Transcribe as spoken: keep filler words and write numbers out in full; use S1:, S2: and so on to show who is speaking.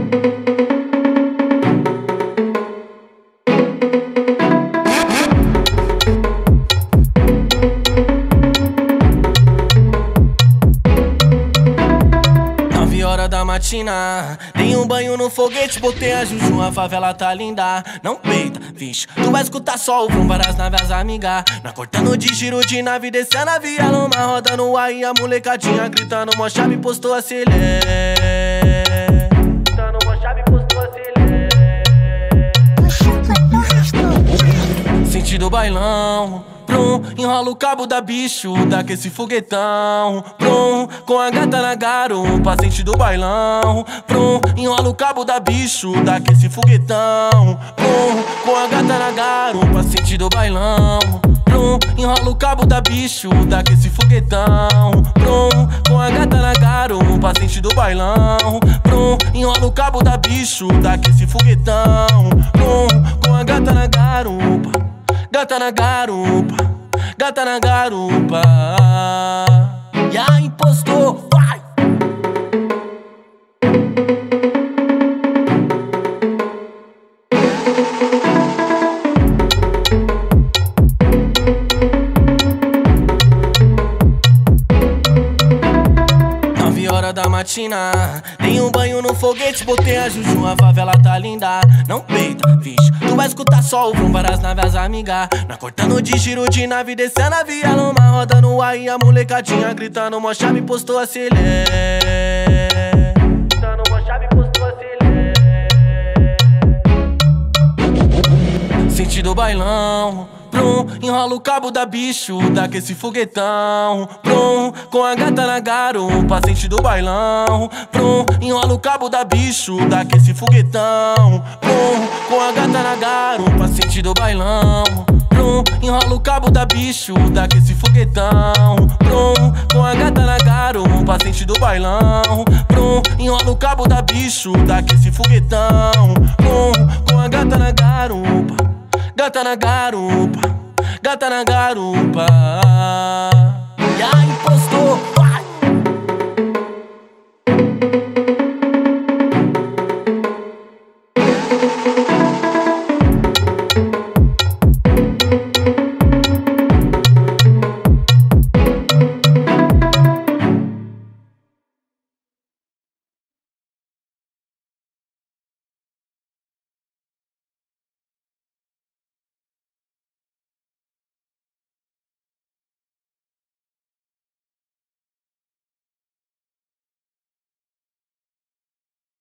S1: Da matina, dei um banho no foguete, botei a Juju, a favela tá linda. Não peita, vixe, tu vai escutar só o vrum, várias naves amiga. Na cortando de giro de nave, descendo a via loma, roda no ar e a molecadinha gritando, mó chave, postou a acelera. Gritando, mó chave, postou a acelera. Sentido bailão, prum, enrola o cabo da bicho, dá que esse foguetão, prum, com a gata na garupa, sentido bailão, prum, enrola o cabo da bicho, dá que esse foguetão, prum, com a gata na garupa, sentido bailão, prum, enrola o cabo da bicho, dá que esse foguetão, prum, com a gata na garupa, sentido bailão, prum, enrola o cabo da bicho, dá que esse foguetão, prum, com a gata na garupa. Gata na garupa, gata na garupa. E a impostor, vai! Nove horas da matina, dei um banho no foguete, botei a Juju, a favela tá linda. Não peita, vixe, tu vai escutar só o vrum, várias naves amiga. Na cortando de giro de nave, descendo a via loma, roda no ar e a molecadinha gritando, mó chave, postou a acelera. Gritando, mó chave, postou a acelera. Sentido bailão, prum, enrola o cabo da bicho, dá que esse foguetão, prum, com a gata na garupa, sentido bailão, prum, enrola o cabo da bicho, dá que esse foguetão, prum, com a gata na garupa, sentido bailão, prum, enrola o cabo da bicho, dá que esse foguetão, prum, com a gata na garupa, sentido bailão, prum, enrola o cabo da bicho, dá que esse foguetão, prum, com a gata na garupa. Gata na garupa, gata na garupa. E a impostor.